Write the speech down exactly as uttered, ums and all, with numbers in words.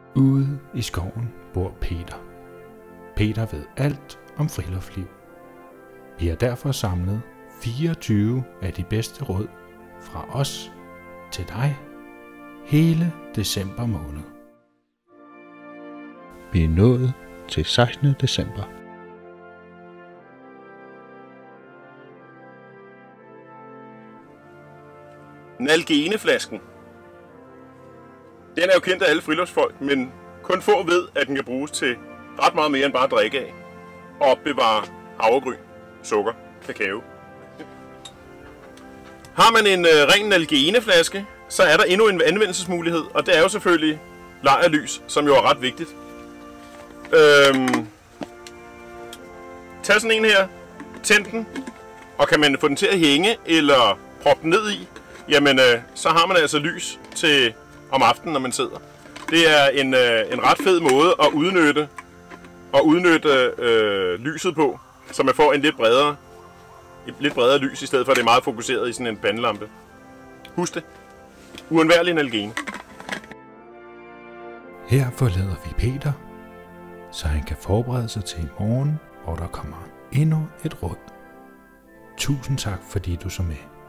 Ude i skoven bor Peter. Peter ved alt om friluftsliv. Vi har derfor samlet fireogtyve af de bedste råd fra os til dig hele december måned. Vi er nået til sekstende december. Nalgeneflasken. Den er jo kendt af alle friluftsfolk, men kun få ved, at den kan bruges til ret meget mere end bare at drikke af og opbevare havregryn, sukker, kakao. Har man en øh, ren nalgeneflaske, så er der endnu en anvendelsesmulighed, og det er jo selvfølgelig lejrlys, som jo er ret vigtigt. Øhm, tag sådan en her, tænd den, og kan man få den til at hænge eller proppe den ned i, jamen øh, så har man altså lys til om aftenen, når man sidder. Det er en, øh, en ret fed måde at udnytte, at udnytte øh, lyset på, så man får en lidt bredere, et lidt bredere lys, i stedet for at det er meget fokuseret i sådan en pandelampe. Husk det. Uundværlig nalgene. Her forlader vi Peter, så han kan forberede sig til i morgen, hvor der kommer endnu et råd. Tusind tak, fordi du så med.